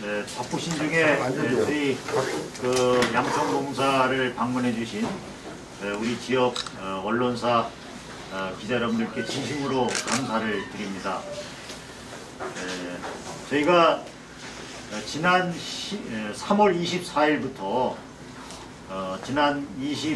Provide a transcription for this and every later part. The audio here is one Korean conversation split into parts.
바쁘신 중에 저희 그 양평공사를 방문해 주신 우리 지역 언론사 기자 여러분들께 진심으로 감사를 드립니다. 저희가 지난 3월 24일부터 지난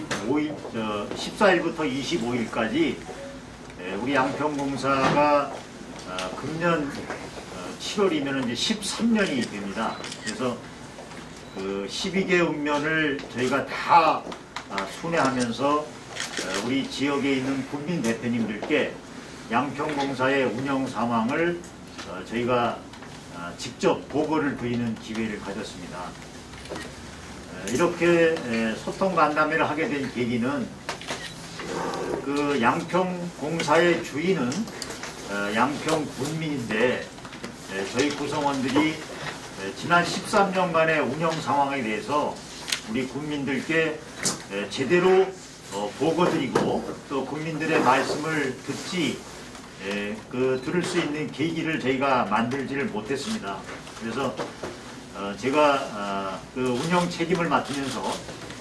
14일부터 25일까지 우리 양평공사가 금년 7월이면 이제 13년이 됩니다. 그래서 그 12개 읍면을 저희가 다 순회하면서 우리 지역에 있는 국민 대표님들께 양평공사의 운영 상황을 저희가 직접 보고를 드리는 기회를 가졌습니다. 이렇게 소통 간담회를 하게 된 계기는 그 양평공사의 주인은 양평군민인데 저희 구성원들이 지난 13년간의 운영 상황에 대해서 우리 국민들께 제대로 보고드리고 또 국민들의 말씀을 들을 수 있는 계기를 저희가 만들지를 못했습니다. 그래서 제가 그 운영 책임을 맡으면서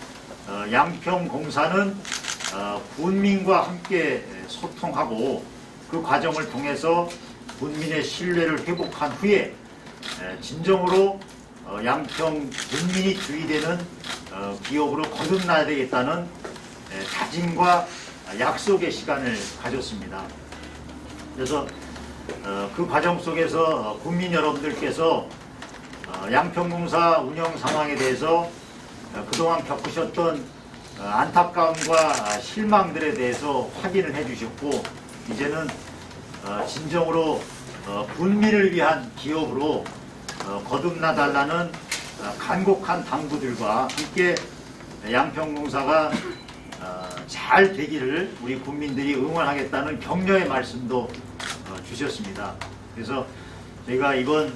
양평공사는 군민과 함께 소통하고 그 과정을 통해서 군민의 신뢰를 회복한 후에 진정으로 양평 군민이 주의되는 기업으로 거듭나야 되겠다는 다짐과 약속의 시간을 가졌습니다. 그래서 그 과정 속에서 국민 여러분들께서 양평공사 운영 상황에 대해서 그동안 겪으셨던 안타까움과 실망들에 대해서 확인을 해주셨고 이제는 진정으로 군민을 위한 기업으로 거듭나달라는 간곡한 당부들과 함께 양평공사가 잘 되기를 우리 국민들이 응원하겠다는 격려의 말씀도 주셨습니다. 그래서 저희가 이번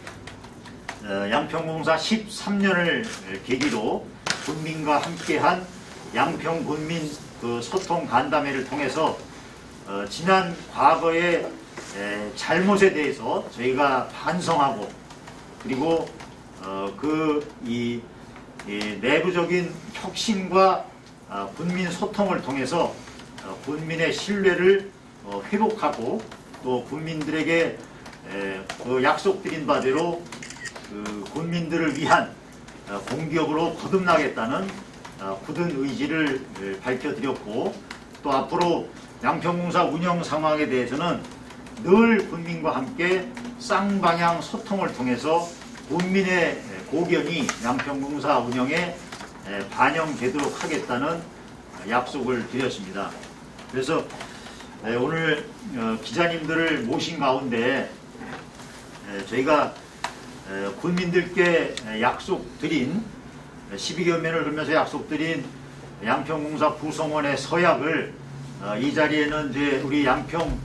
양평공사 13년을 계기로 군민과 함께한 양평군민 그 소통 간담회를 통해서 지난 과거의 잘못에 대해서 저희가 반성하고 그리고 이 내부적인 혁신과 군민 소통을 통해서 군민의 신뢰를 회복하고 또 국민들에게 그 약속드린 바대로 그 군민들을 위한 공기업으로 거듭나겠다는 굳은 의지를 밝혀드렸고 또 앞으로 양평공사 운영 상황에 대해서는 늘 군민과 함께 쌍방향 소통을 통해서 국민의 고견이 양평공사 운영에 반영되도록 하겠다는 약속을 드렸습니다. 그래서 오늘 기자님들을 모신 가운데 저희가 군민들께 약속드린 12개 읍면을 돌면서 약속드린 양평공사 구성원의 서약을 이 자리에는 이제 우리 양평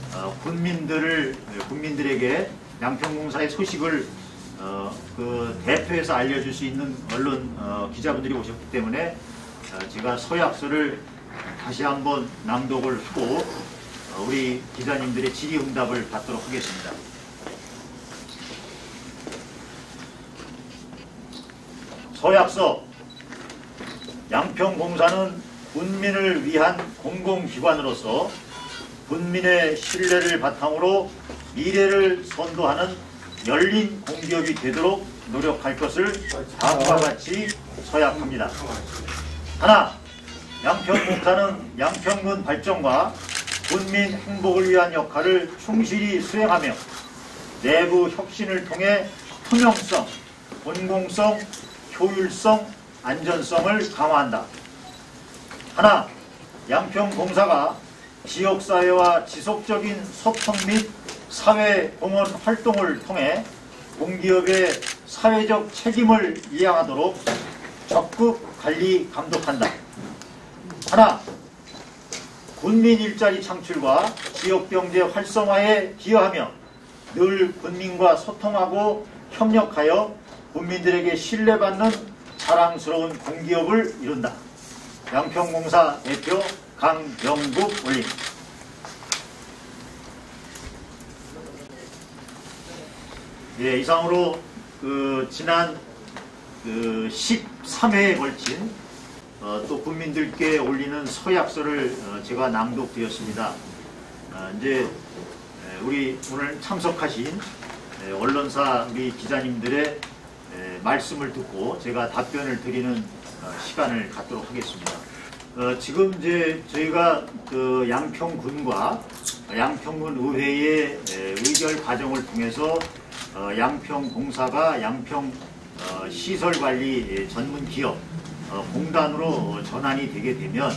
국민들에게 양평공사의 소식을 그 대표해서 알려줄 수 있는 언론 기자분들이 오셨기 때문에 제가 서약서를 다시 한번 낭독을 하고 우리 기자님들의 질의응답을 받도록 하겠습니다. 서약서. 양평공사는 군민을 위한 공공기관으로서 군민의 신뢰를 바탕으로 미래를 선도하는 열린 공기업이 되도록 노력할 것을 다음과 같이 서약합니다. 하나, 양평공사는 양평군 발전과 군민 행복을 위한 역할을 충실히 수행하며 내부 혁신을 통해 투명성, 공공성, 효율성, 안전성을 강화한다. 하나, 양평공사가 지역사회와 지속적인 소통 및 사회공헌 활동을 통해 공기업의 사회적 책임을 이행하도록 적극 관리 감독한다. 하나, 군민 일자리 창출과 지역경제 활성화에 기여하며 늘 군민과 소통하고 협력하여 국민들에게 신뢰받는 자랑스러운 공기업을 이룬다. 양평공사 대표 강병국 올림. 예, 이상으로 지난 13회에 걸친 또 국민들께 올리는 서약서를 제가 낭독드렸습니다. 이제 우리 오늘 참석하신 언론사 우리 기자님들의 말씀을 듣고 제가 답변을 드리는 시간을 갖도록 하겠습니다. 지금 이제 저희가 그 양평군과 양평군 의회의 의결 과정을 통해서 양평공사가 양평 시설관리 전문기업 공단으로 전환이 되게 되면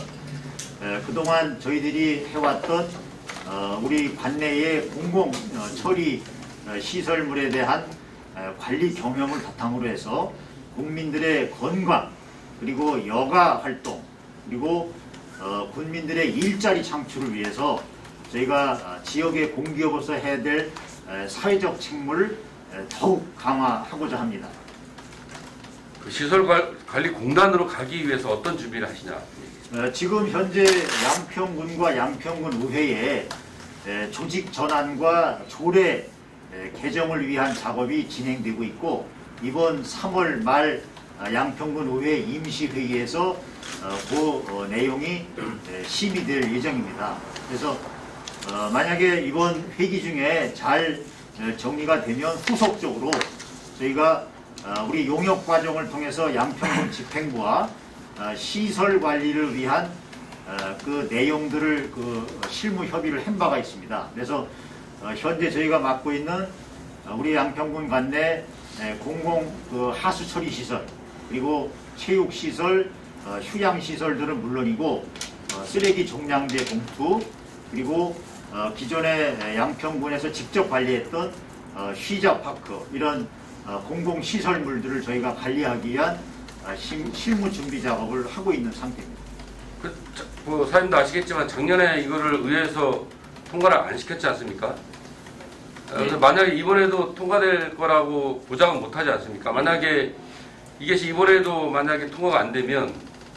그동안 저희들이 해왔던 우리 관내의 공공 처리 시설물에 대한 관리 경험을 바탕으로 해서 국민들의 건강 그리고 여가 활동 그리고 군민들의 일자리 창출을 위해서 저희가 지역의 공기업으로서 해야 될 사회적 책무를 더욱 강화하고자 합니다. 그 시설관리공단으로 가기 위해서 어떤 준비를 하시냐? 지금 현재 양평군과 양평군 의회에 조직 전환과 조례 개정을 위한 작업이 진행되고 있고 이번 3월 말 양평군 의회 임시회의에서 그 내용이 심의될 예정입니다. 그래서 만약에 이번 회기 중에 잘 정리가 되면 후속적으로 저희가 우리 용역 과정을 통해서 양평군 집행부와 시설 관리를 위한 그 내용들을 실무 협의를 한 바가 있습니다. 그래서 현재 저희가 맡고 있는 우리 양평군 관내 공공 하수 처리 시설 그리고 체육 시설, 휴양 시설들은 물론이고 쓰레기 종량제 봉투 그리고 기존에 양평군에서 직접 관리했던 쉬자파크 이런 공공시설물들을 저희가 관리하기 위한 실무 준비 작업을 하고 있는 상태입니다. 사장님도 아시겠지만 작년에 이거를 의회에서 통과를 안 시켰지 않습니까? 그래서 만약에 이번에도 통과될 거라고 보장은 못하지 않습니까? 만약에 이것이 이번에도 만약에 통과가 안 되면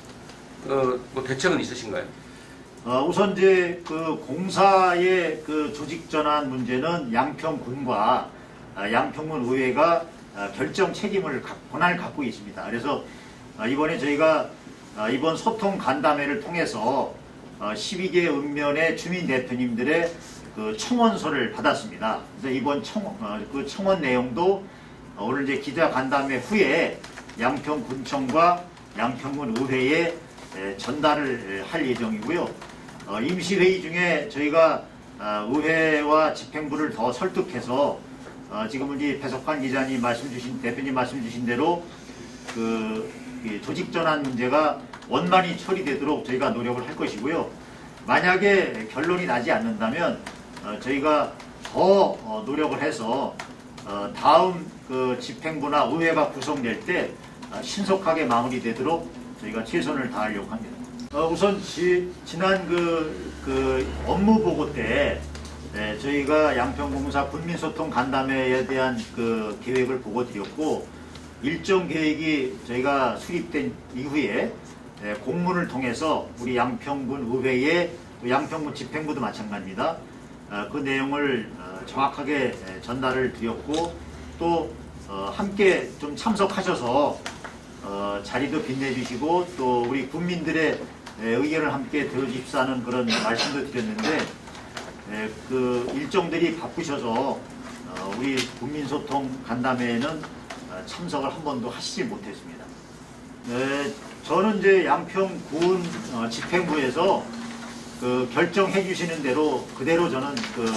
뭐 대책은 있으신가요? 우선 이제 그 공사의 그 조직 전환 문제는 양평군과 양평군 의회가 결정 책임을 권한을 갖고 있습니다. 그래서 이번에 저희가 이번 소통 간담회를 통해서 12개 읍면의 주민 대표님들의 그 청원서를 받았습니다. 그래서 이번 그 청원 내용도 오늘 이제 기자 간담회 후에 양평군청과 양평군 의회에 전달을 할 예정이고요. 임시회의 중에 저희가 의회와 집행부를 더 설득해서 지금 우리 배석환 기자님 대표님 말씀 주신 대로 그 조직 전환 문제가 원만히 처리되도록 저희가 노력을 할 것이고요. 만약에 결론이 나지 않는다면 저희가 더 노력을 해서 다음 그 집행부나 의회가 구성될 때 신속하게 마무리되도록 저희가 최선을 다하려고 합니다. 우선 지난 그 업무 보고 때 저희가 양평공사 군민소통 간담회에 대한 그 계획을 보고 드렸고 일정 계획이 저희가 수립된 이후에 공문을 통해서 우리 양평군 의회에 양평군 집행부도 마찬가지입니다. 그 내용을 정확하게 전달을 드렸고 또 함께 좀 참석하셔서 자리도 빛내주시고 또 우리 국민들의 의견을 함께 들어주십사는 그런 말씀도 드렸는데 그 일정들이 바쁘셔서 우리 국민소통 간담회에는 참석을 한 번도 하시지 못했습니다. 저는 이제 양평군 집행부에서 그 결정해 주시는 대로 그대로 저는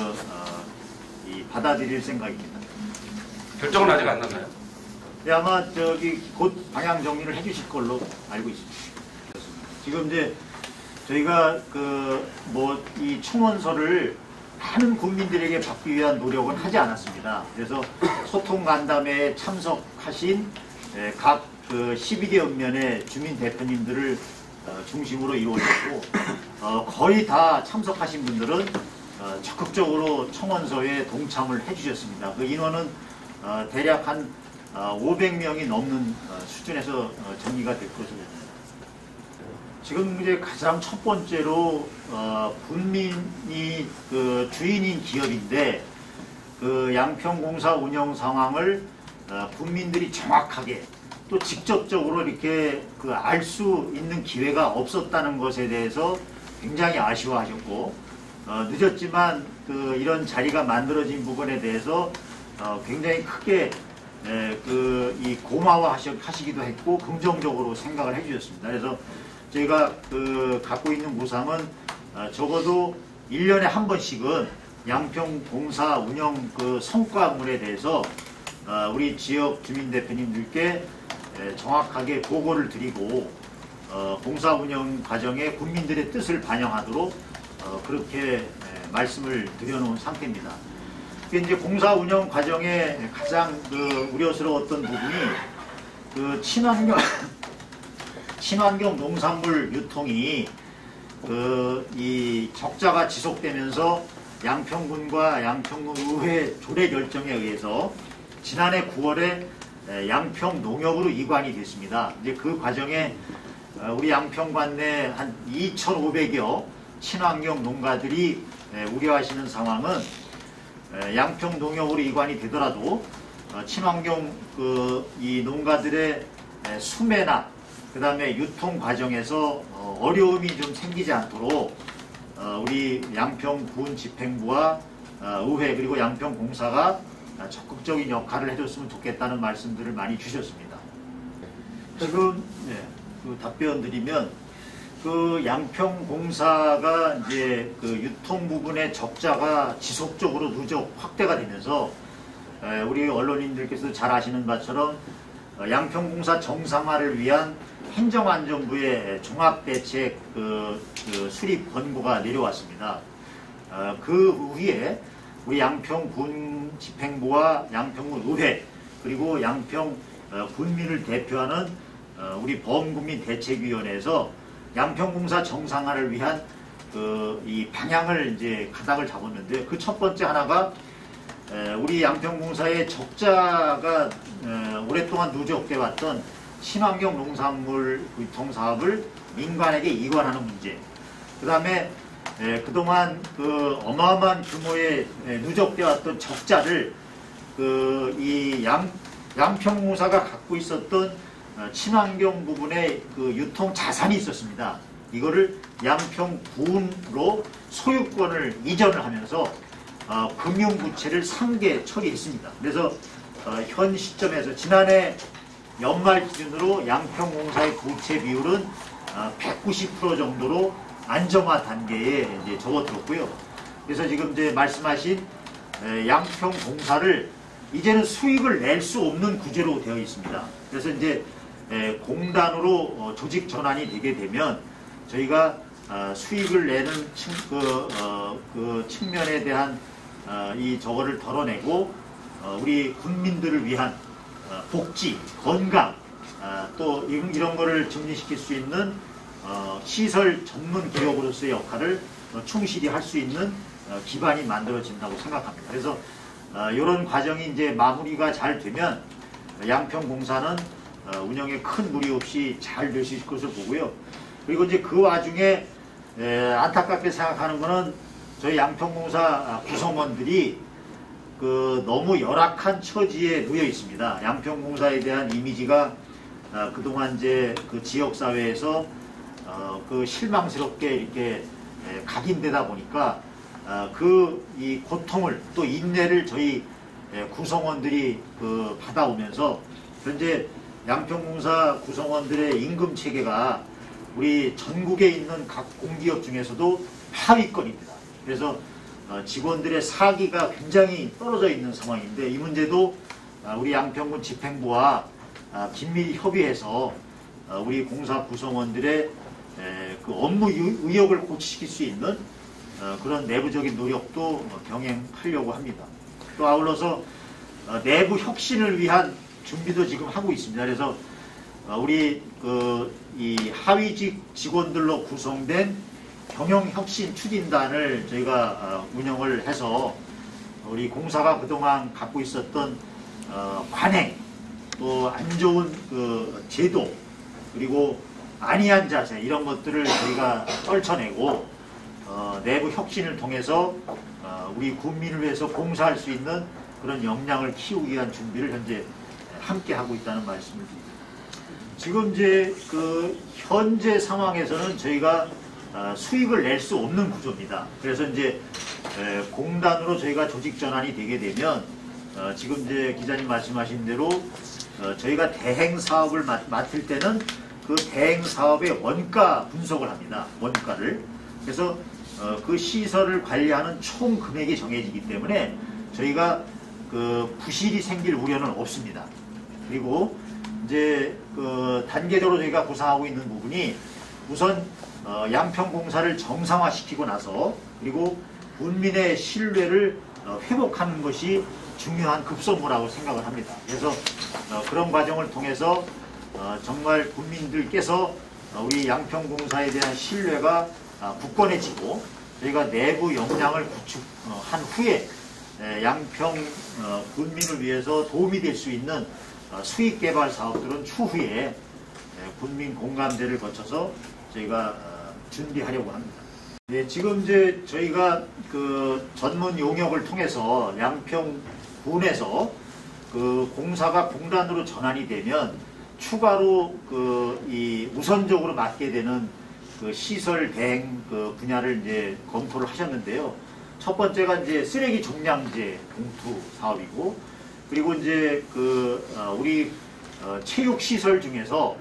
받아들일 생각입니다. 결정은 아직 안 났나요? 네, 아마 곧 방향 정리를 해주실 걸로 알고 있습니다. 지금 이제 저희가 이 청원서를 많은 국민들에게 받기 위한 노력은 하지 않았습니다. 그래서 소통 간담회에 참석하신 각 12개 읍면의 주민 대표님들을 중심으로 이루어졌고 거의 다 참석하신 분들은 적극적으로 청원서에 동참을 해주셨습니다. 그 인원은 대략 한 500명이 넘는 수준에서 정리가 될 것으로 봅니다. 지금 이제 가장 첫 번째로 군민이 주인인 기업인데 그 양평공사 운영 상황을 국민들이 정확하게 또 직접적으로 이렇게 알 수 있는 기회가 없었다는 것에 대해서 굉장히 아쉬워하셨고, 늦었지만 이런 자리가 만들어진 부분에 대해서 굉장히 크게 고마워하시기도 했고 긍정적으로 생각을 해주셨습니다. 그래서 저희가 갖고 있는 구상은 적어도 1년에 한 번씩은 양평공사 운영 성과물에 대해서 우리 지역 주민 대표님들께 정확하게 보고를 드리고 공사 운영 과정에 국민들의 뜻을 반영하도록 그렇게 말씀을 드려놓은 상태입니다. 이제 공사 운영 과정에 가장 우려스러웠던 부분이 친환경 농산물 유통이 이 적자가 지속되면서 양평군과 양평군 의회 조례 결정에 의해서 지난해 9월에 양평 농협으로 이관이 됐습니다. 이제 그 과정에 우리 양평관 내 한 2,500여 친환경 농가들이 우려하시는 상황은 양평 농협으로 이관이 되더라도 친환경 이 농가들의 수매나 그 다음에 유통 과정에서 어려움이 좀 생기지 않도록 우리 양평군 집행부와 의회 그리고 양평공사가 적극적인 역할을 해줬으면 좋겠다는 말씀들을 많이 주셨습니다. 지금 답변 드리면 양평공사가 이제 유통 부분의 적자가 지속적으로 누적 확대가 되면서 우리 언론인들께서 잘 아시는 바처럼 양평공사 정상화를 위한 행정안전부의 종합대책 수립 권고가 내려왔습니다. 그 후에 우리 양평군 집행부와 양평군 의회 그리고 양평 군민을 대표하는 우리 범국민대책위원회에서 양평공사 정상화를 위한 이 방향을 이제 가닥을 잡았는데 그 첫 번째 하나가 우리 양평공사의 적자가 오랫동안 누적돼 왔던 친환경 농산물 유통 사업을 민간에게 이관하는 문제. 그 다음에 그동안 어마어마한 규모의 누적돼 왔던 적자를 이 양평공사가 갖고 있었던 친환경 부분의 유통 자산이 있었습니다. 이거를 양평군으로 소유권을 이전을 하면서 금융부채를 상계 처리했습니다. 그래서 현 시점에서 지난해 연말 기준으로 양평공사의 부채 비율은 190% 정도로 안정화 단계에 이제 접어들었고요. 그래서 지금 이제 말씀하신 양평공사를 이제는 수익을 낼 수 없는 구조로 되어 있습니다. 그래서 이제 공단으로 조직 전환이 되게 되면 저희가 수익을 내는 측면에 대한 이 저거를 덜어내고 우리 국민들을 위한 복지, 건강, 또 이런 거를 증진시킬 수 있는 시설 전문 기업으로서의 역할을 충실히 할 수 있는 기반이 만들어진다고 생각합니다. 그래서 이런 과정이 이제 마무리가 잘 되면 양평공사는 운영에 큰 무리 없이 잘 될 수 있을 것을 보고요. 그리고 이제 그 와중에 안타깝게 생각하는 거는 저희 양평공사 구성원들이 너무 열악한 처지에 놓여 있습니다. 양평공사에 대한 이미지가 그동안 이제 지역사회에서 실망스럽게 이렇게 각인되다 보니까 이 고통을 또 인내를 저희 구성원들이 받아오면서 현재 양평공사 구성원들의 임금 체계가 우리 전국에 있는 각 공기업 중에서도 하위권입니다. 그래서 직원들의 사기가 굉장히 떨어져 있는 상황인데 이 문제도 우리 양평군 집행부와 긴밀히 협의해서 우리 공사 구성원들의 업무 의욕을 고취시킬 수 있는 그런 내부적인 노력도 병행하려고 합니다. 또 아울러서 내부 혁신을 위한 준비도 지금 하고 있습니다. 그래서 우리 이 하위직 직원들로 구성된 경영혁신 추진단을 저희가 운영을 해서 우리 공사가 그동안 갖고 있었던 관행, 또 안 좋은 제도, 그리고 안이한 자세 이런 것들을 저희가 떨쳐내고 내부 혁신을 통해서 우리 국민을 위해서 봉사할 수 있는 그런 역량을 키우기 위한 준비를 현재 함께 하고 있다는 말씀을 드립니다. 지금 이제 그 현재 상황에서는 저희가 수익을 낼 수 없는 구조입니다. 그래서 이제 공단으로 저희가 조직 전환이 되게 되면 지금 이제 기자님 말씀하신 대로 저희가 대행 사업을 맡을 때는 그 대행 사업의 원가 분석을 합니다. 원가를. 그래서 그 시설을 관리하는 총 금액이 정해지기 때문에 저희가 그 부실이 생길 우려는 없습니다. 그리고 이제 그 단계적으로 저희가 구상하고 있는 부분이 우선 양평공사를 정상화시키고 나서 그리고 군민의 신뢰를 회복하는 것이 중요한 급선무라고 생각을 합니다. 그래서 그런 과정을 통해서 정말 국민들께서 우리 양평공사에 대한 신뢰가 굳건해지고 저희가 내부 역량을 구축한 후에 양평 군민을 위해서 도움이 될 수 있는 수익 개발 사업들은 추후에 군민 공감대를 거쳐서 저희가 준비하려고 합니다. 네, 지금 이제 저희가 그 전문 용역을 통해서 양평군에서 그 공사가 공단으로 전환이 되면 추가로 이 우선적으로 맡게 되는 그 시설 대행 그 분야를 이제 검토를 하셨는데요. 첫 번째가 이제 쓰레기 종량제 봉투 사업이고, 그리고 이제 그 우리 체육 시설 중에서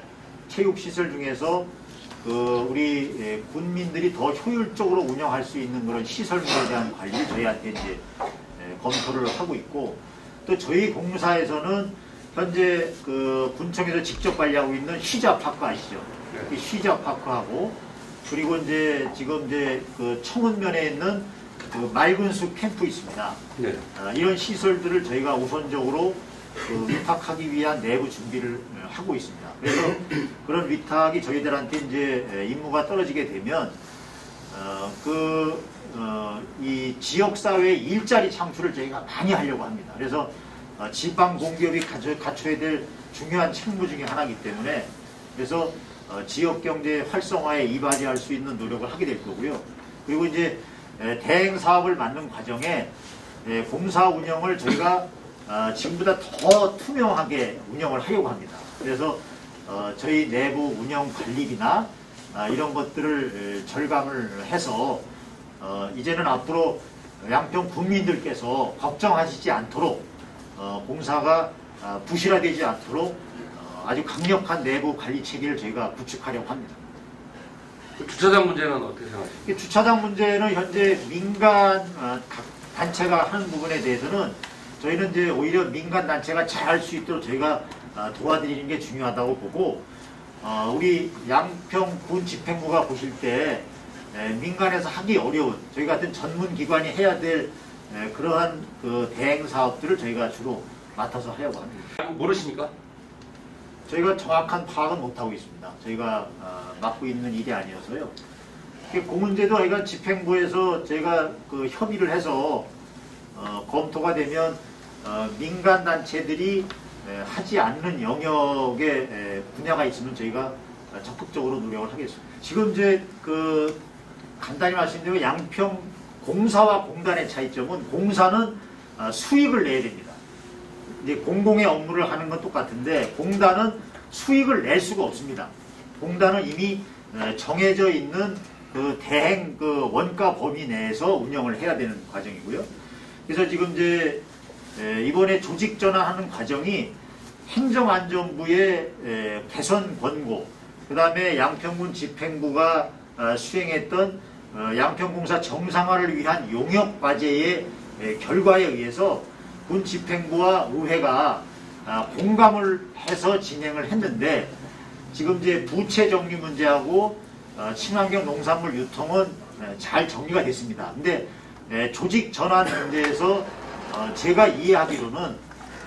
그 우리 군민들이 더 효율적으로 운영할 수 있는 그런 시설물에 대한 관리를 저희한테 이제 검토를 하고 있고, 또 저희 공사에서는 현재 그 군청에서 직접 관리하고 있는 휘자파크 아시죠? 이 휘자파크하고, 그리고 이제 지금 이제 그 청운면에 있는 그 맑은 숲 캠프 있습니다. 네. 이런 시설들을 저희가 우선적으로 그 위탁하기 위한 내부 준비를 하고 있습니다. 그래서 그런 위탁이 저희들한테 이제 임무가 떨어지게 되면 이 지역사회의 일자리 창출을 저희가 많이 하려고 합니다. 그래서 지방 공기업이 갖춰야 될 중요한 책무 중에 하나이기 때문에, 그래서 지역 경제 활성화에 이바지할 수 있는 노력을 하게 될 거고요. 그리고 이제 대행 사업을 맡는 과정에 공사 운영을 저희가 지금보다 더 투명하게 운영을 하려고 합니다. 그래서 저희 내부 운영 관리비나 이런 것들을 절감을 해서 이제는 앞으로 양평 국민들께서 걱정하시지 않도록 공사가 부실화되지 않도록 아주 강력한 내부 관리 체계를 저희가 구축하려고 합니다. 그 주차장 문제는 어떻게 생각하십니까? 주차장 문제는 현재 민간 각 단체가 하는 부분에 대해서는 저희는 이제 오히려 민간 단체가 잘 할 수 있도록 저희가 도와드리는 게 중요하다고 보고, 우리 양평군 집행부가 보실 때 민간에서 하기 어려운 저희 같은 전문 기관이 해야 될 그러한 그 대행 사업들을 저희가 주로 맡아서 하려고 합니다. 모르십니까? 저희가 정확한 파악은 못하고 있습니다. 저희가 맡고 있는 일이 아니어서요. 그 문제도 저희가 집행부에서 저희가 그 협의를 해서 검토가 되면 민간 단체들이 하지 않는 영역의 분야가 있으면 저희가 적극적으로 노력을 하겠습니다. 지금 이제 그 간단히 말씀드리면 양평 공사와 공단의 차이점은, 공사는 수익을 내야 됩니다. 이제 공공의 업무를 하는 건 똑같은데 공단은 수익을 낼 수가 없습니다. 공단은 이미 정해져 있는 그 대행 그 원가 범위 내에서 운영을 해야 되는 과정이고요. 그래서 지금 이제 이번에 조직 전환하는 과정이 행정안전부의 개선 권고, 그 다음에 양평군 집행부가 수행했던 양평공사 정상화를 위한 용역 과제의 결과에 의해서 군 집행부와 의회가 공감을 해서 진행을 했는데, 지금 이제 부채 정리 문제하고 친환경 농산물 유통은 잘 정리가 됐습니다. 근데 조직 전환 문제에서 제가 이해하기로는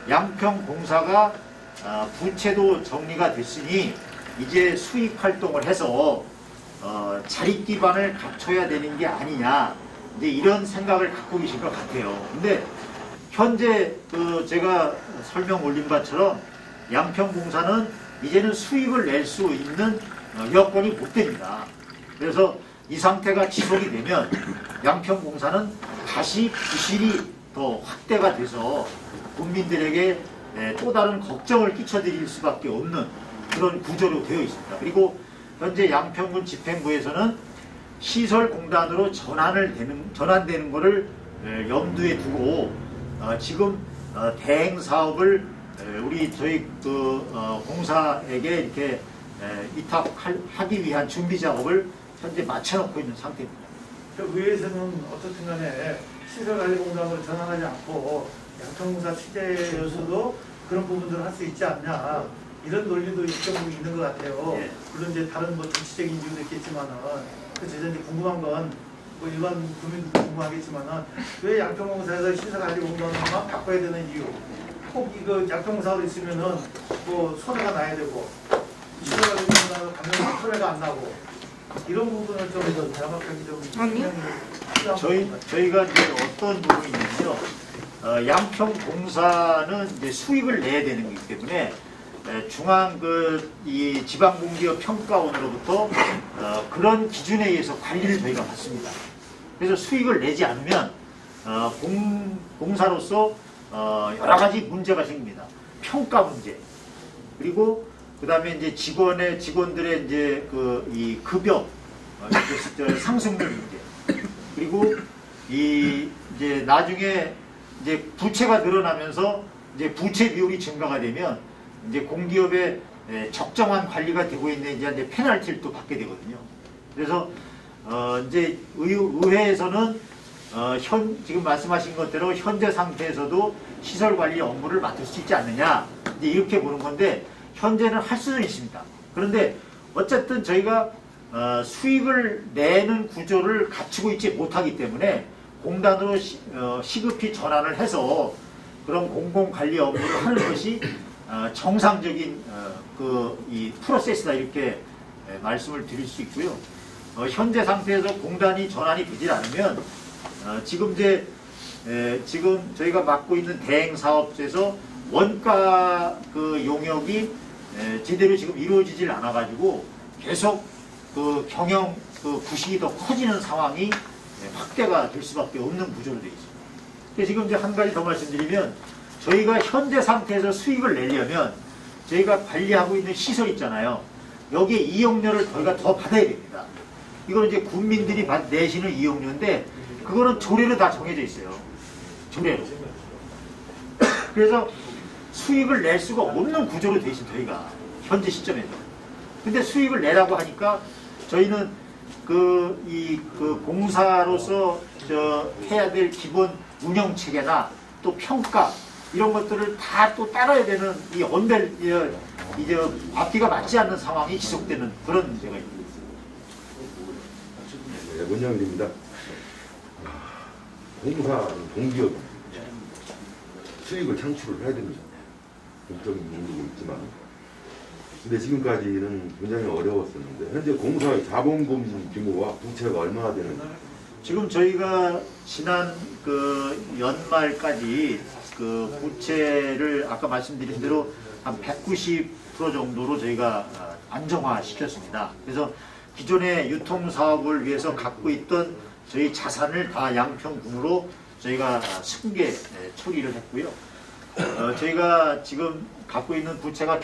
양평공사가 부채도 정리가 됐으니 이제 수익 활동을 해서 자립 기반을 갖춰야 되는 게 아니냐, 이제 이런 생각을 갖고 계신 것 같아요. 근데 현재 그 제가 설명 올린 것처럼 양평공사는 이제는 수익을 낼 수 있는 여건이 못 됩니다. 그래서 이 상태가 지속이 되면 양평공사는 다시 부실이 더 확대가 돼서 국민들에게 또 다른 걱정을 끼쳐드릴 수밖에 없는 그런 구조로 되어 있습니다. 그리고 현재 양평군 집행부에서는 시설공단으로 전환되는 것을 염두에 두고 지금 대행 사업을 저희 공사에게 이렇게 위탁하기 위한 준비 작업을 현재 마쳐놓고 있는 상태입니다. 의회에서는 어떻든 간에 시설관리공단으로 전환하지 않고 양평공사 취재여서도 그런 부분들을 할 수 있지 않냐, 이런 논리도 일정부 있는 것 같아요. 예. 물론 이제 다른 정치적인 이유도 있겠지만은, 그래서 이제 궁금한 건 일반 국민들도 궁금하겠지만은, 왜 양평공사에서 시설관리공단만 바꿔야 되는 이유? 꼭 이거 양평공사로 있으면은 뭐 손해가 나야 되고, 시설관리공단으로 가면 손해가 안 나고, 이런 부분을 좀 다각하게 좀 저희가 이제 어떤 부분이 있냐면요. 양평공사는 이제 수익을 내야 되는 거기 때문에 중앙 이 지방공기업 평가원으로부터 그런 기준에 의해서 관리를 저희가 받습니다. 그래서 수익을 내지 않으면 공사로서 여러 가지 문제가 생깁니다. 평가 문제, 그리고 그다음에 이제 직원들의 이제 이 급여 상승률 문제, 그리고 이제 나중에 이제 부채가 늘어나면서 이제 부채 비율이 증가가 되면 이제 공기업의 적정한 관리가 되고 있는지 이제 페널티를 또 받게 되거든요. 그래서 이제 의회에서는 지금 말씀하신 것대로 현재 상태에서도 시설 관리 업무를 맡을 수 있지 않느냐, 이제 이렇게 보는 건데, 현재는 할 수는 있습니다. 그런데 어쨌든 저희가 수익을 내는 구조를 갖추고 있지 못하기 때문에 공단으로 시급히 전환을 해서 그런 공공관리 업무를 하는 것이 정상적인 이 프로세스다, 이렇게 말씀을 드릴 수 있고요. 현재 상태에서 공단이 전환이 되질 않으면 지금 저희가 맡고 있는 대행 사업에서 원가 용역이 제대로 지금 이루어지질 않아 가지고 계속 경영 부실이 더 커지는 상황이 확대가 될 수밖에 없는 구조로 되어 있습니다. 그래서 지금 이제 한 가지 더 말씀드리면, 저희가 현재 상태에서 수익을 내려면 저희가 관리하고 있는 시설 있잖아요. 여기에 이용료를 저희가 더 받아야 됩니다. 이거는 이제 국민들이 내시는 이용료인데, 그거는 조례로 다 정해져 있어요. 조례로. 그래서 수익을 낼 수가 없는 구조로 되어 있습니다, 저희가 현재 시점에서. 근데 수익을 내라고 하니까 저희는 공사로서 해야 될 기본 운영 체계나 또 평가, 이런 것들을 다 또 따라야 되는 이제 앞뒤가 맞지 않는 상황이 지속되는 그런 문제가 있습니다. 네, 문영일입니다. 공기업 수익을 창출을 해야 됩니다. 공적인 용도도 있지만. 근데 지금까지는 굉장히 어려웠었는데, 현재 공사의 자본금 규모와 부채가 얼마나 되는지? 지금 저희가 지난 연말까지 부채를 아까 말씀드린 대로 한 190% 정도로 저희가 안정화 시켰습니다. 그래서 기존의 유통사업을 위해서 갖고 있던 저희 자산을 다 양평군으로 저희가 승계 처리를 했고요. 저희가 지금 갖고 있는 부채가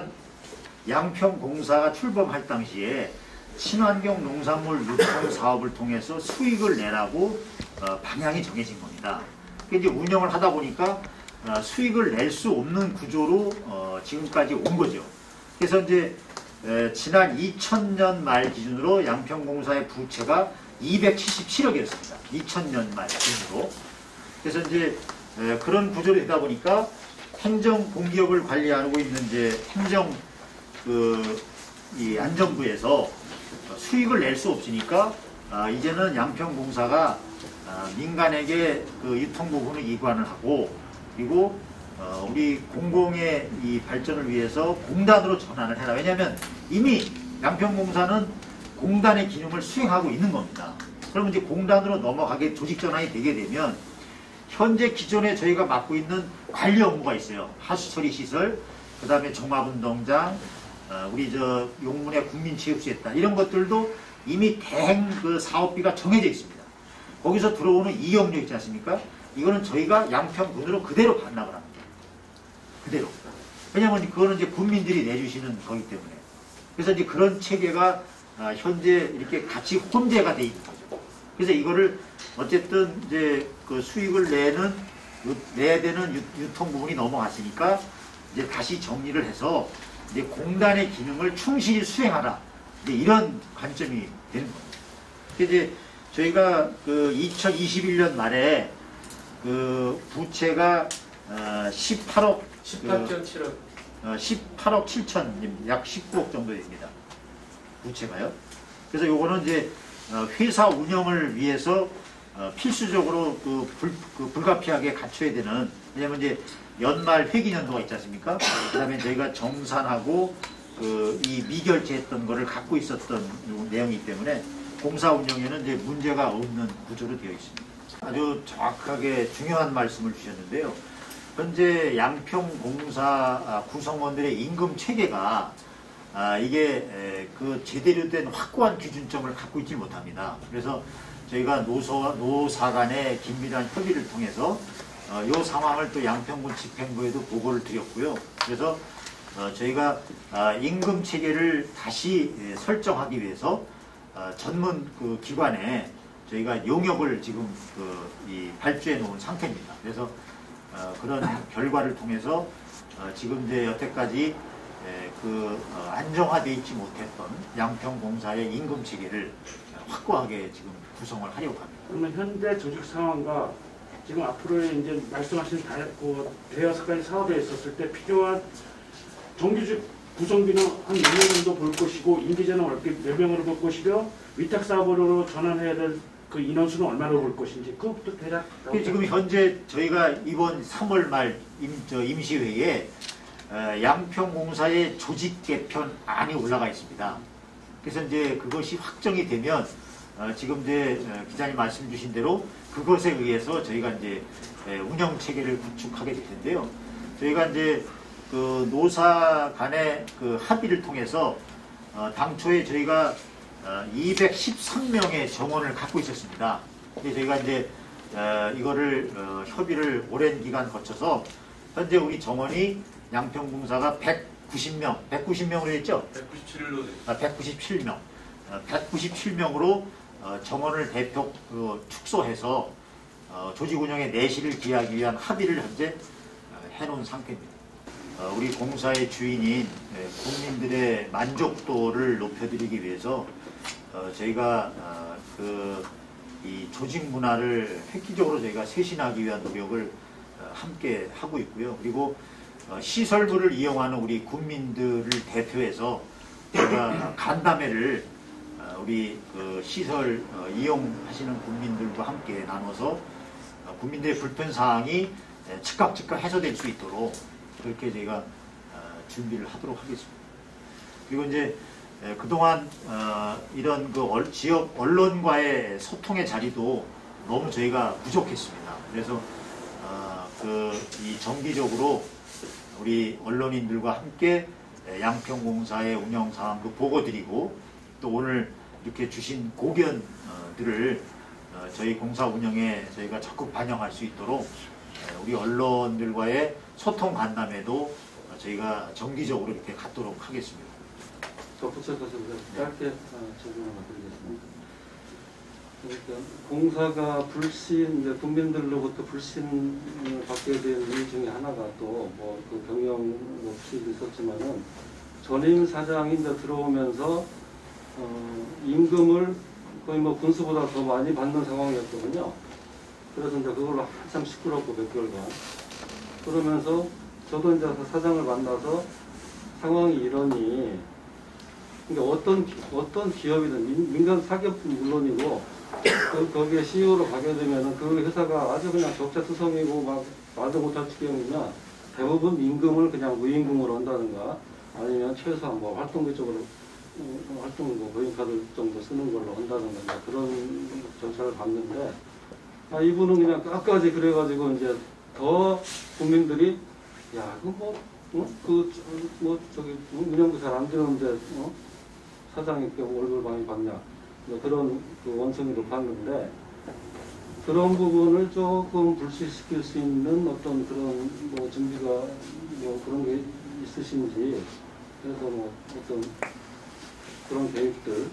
양평공사가 출범할 당시에 친환경 농산물 유통 사업을 통해서 수익을 내라고 방향이 정해진 겁니다. 이제 운영을 하다 보니까 수익을 낼 수 없는 구조로 지금까지 온 거죠. 그래서 이제 지난 2000년 말 기준으로 양평공사의 부채가 277억이었습니다. 2000년 말 기준으로. 그래서 이제 그런 구조로 되다 보니까 행정 공기업을 관리하고 있는 이제 행정 이 안전부에서 수익을 낼 수 없으니까 이제는 양평공사가 민간에게 유통 부분을 이관을 하고, 그리고 우리 공공의 이 발전을 위해서 공단으로 전환을 해라. 왜냐하면 이미 양평공사는 공단의 기능을 수행하고 있는 겁니다. 그러면 이제 공단으로 넘어가게 조직 전환이 되게 되면 현재 기존에 저희가 맡고 있는 관리 업무가 있어요. 하수처리 시설, 그 다음에 종합운동장, 우리 용문의 국민체육센터, 이런 것들도 이미 대행 사업비가 정해져 있습니다. 거기서 들어오는 이용료 있지 않습니까? 이거는 저희가 양평군으로 그대로 반납을 합니다. 그대로. 왜냐하면 그거는 이제 국민들이 내주시는 거기 때문에. 그래서 이제 그런 체계가 현재 이렇게 같이 혼재가 돼 있는 거죠. 그래서 이거를 어쨌든 이제 그 수익을 내야 되는 유통 부분이 넘어갔으니까 이제 다시 정리를 해서 이제 공단의 기능을 충실히 수행하라. 이제 이런 관점이 되는 겁니다. 이제 저희가 그 2021년 말에 그 부채가 18억 18.7억 18억 7천, 약 19억 정도 됩니다. 부채가요. 그래서 요거는 이제 회사 운영을 위해서 필수적으로 그 불가피하게 갖춰야 되는, 왜냐면 이제 연말 회기년도가 있지 않습니까? 그 다음에 저희가 정산하고 이 미결제했던 거를 갖고 있었던 내용이기 때문에 공사 운영에는 이제 문제가 없는 구조로 되어 있습니다. 아주 정확하게 중요한 말씀을 주셨는데요. 현재 양평공사 구성원들의 임금 체계가 이게 그 제대로 된 확고한 기준점을 갖고 있지 못합니다. 그래서 저희가 노사 간의 긴밀한 협의를 통해서 이 상황을 또 양평군 집행부에도 보고를 드렸고요. 그래서 저희가 임금 체계를 다시 설정하기 위해서 전문 그 기관에 저희가 용역을 지금 이 발주해 놓은 상태입니다. 그래서 그런 결과를 통해서 지금 이제 여태까지 안정화되어 있지 못했던 양평공사의 임금 체계를 확고하게 지금 구성을 하려고 합니다. 그러면 현재 조직 상황과 지금 앞으로의 이제 말씀하신 대여섯 가지 사업에 있었을 때 필요한 정규직 구성비는 한 몇 명 정도 볼 것이고 임기제는 몇 명으로 볼 것이며 위탁 사업으로 전환해야 될 그 인원수는 얼마나 볼 것인지 그것부터 대략. 지금 현재 저희가 이번 3월 말 임시회에 양평공사의 조직 개편안이 올라가 있습니다. 그래서 이제 그것이 확정이 되면 지금 이제 기자님 말씀 주신 대로 그것에 의해서 저희가 이제 운영 체계를 구축하게 될 텐데요. 저희가 이제 그 노사 간의 그 합의를 통해서 당초에 저희가 213명의 정원을 갖고 있었습니다. 근데 저희가 이제 이거를 협의를 오랜 기간 거쳐서 현재 우리 정원이 양평공사가 190명으로 했죠? 197명. 197명으로 정원을 대폭 축소해서 조직 운영에 내실을 기하기 위한 합의를 현재 해놓은 상태입니다. 우리 공사의 주인인 국민들의 만족도를 높여드리기 위해서 저희가 이 조직 문화를 획기적으로 저희가 쇄신하기 위한 노력을 함께 하고 있고요. 그리고 시설물을 이용하는 우리 국민들을 대표해서 저희가 간담회를 우리 시설 이용하시는 국민들과 함께 나눠서 국민들의 불편사항이 즉각 해소될 수 있도록 그렇게 저희가 준비를 하도록 하겠습니다. 그리고 이제 그동안 이런 지역 언론과의 소통의 자리도 너무 저희가 부족했습니다. 그래서 이 정기적으로 우리 언론인들과 함께 양평공사의 운영 상황도 보고드리고 또 오늘 이렇게 주신 고견들을 저희 공사 운영에 저희가 적극 반영할 수 있도록 우리 언론들과의 소통 간담회도 저희가 정기적으로 이렇게 갖도록 하겠습니다. 덧붙여서 짧게 질문을 드리겠습니다. 그러니까 공사가 이제 국민들로부터 불신을 받게 된 이유 중에 하나가 또 그 경영 없이도 있었지만은 전임 사장이 이제 들어오면서 임금을 거의 군수보다 더 많이 받는 상황이었거든요. 그래서 이제 그걸로 한참 시끄럽고 몇 개월간 그러면서 저도 이제 사장을 만나서 상황이 이러니 그러니까 어떤 기업이든 민간 사기업은 물론이고 거기에 CEO로 가게 되면은 그 회사가 아주 그냥 적자투성이고 막 말도 못할 지경이면 대부분 임금을 그냥 무임금으로 한다든가 아니면 최소한 활동비 쪽으로 고용카드 정도 쓰는 걸로 한다든가 그런 절차를 봤는데 이분은 그냥 끝까지 그래가지고 이제 더 국민들이 야 저기 운영도 잘 안 되는데 사장이 월급을 많이 받냐 그런 원성이 높았는데 그런 부분을 조금 불씨시킬 수 있는 어떤 그런 준비가 뭐 그런 게 있으신지, 그래서 뭐 어떤 그런 계획들.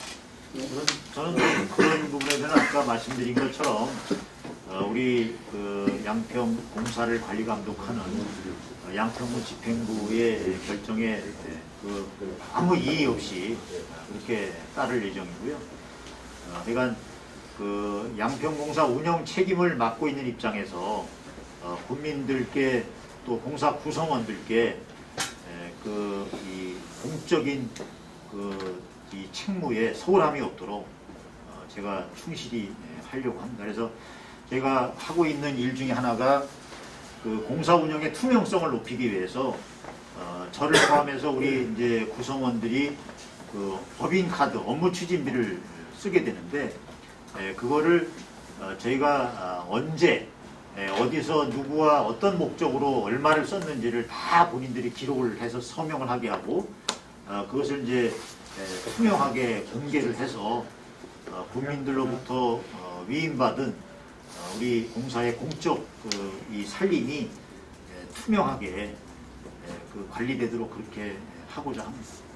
저는 그런 부분에 대해서 아까 말씀드린 것처럼 우리 그 양평 공사를 관리 감독하는 양평구 집행부의 결정에 그 아무 이의 없이 그렇게 따를 예정이고요. 그러니까 그 양평공사 운영 책임을 맡고 있는 입장에서 국민들께 또 공사 구성원들께 그 이 공적인 그 이 책무에 소홀함이 없도록 제가 충실히 하려고 합니다. 그래서 제가 하고 있는 일 중에 하나가 그 공사 운영의 투명성을 높이기 위해서 저를 포함해서 우리 이제 구성원들이 그 법인 카드 업무 추진비를 쓰게 되는데 그거를 저희가 언제 어디서 누구와 어떤 목적으로 얼마를 썼는지를 다 본인들이 기록을 해서 서명을 하게 하고 그것을 이제 투명하게 공개를 해서 국민들로부터 위임받은 우리 공사의 공적 이 살림이 투명하게 그 관리되도록 그렇게 하고자 합니다.